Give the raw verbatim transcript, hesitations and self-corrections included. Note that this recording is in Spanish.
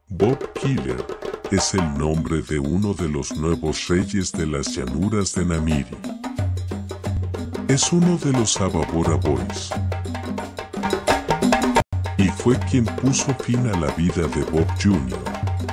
Bob Killer es el nombre de uno de los nuevos reyes de las llanuras de Namiri. Es uno de los Aba Bora Boys. Y fue quien puso fin a la vida de Bob junior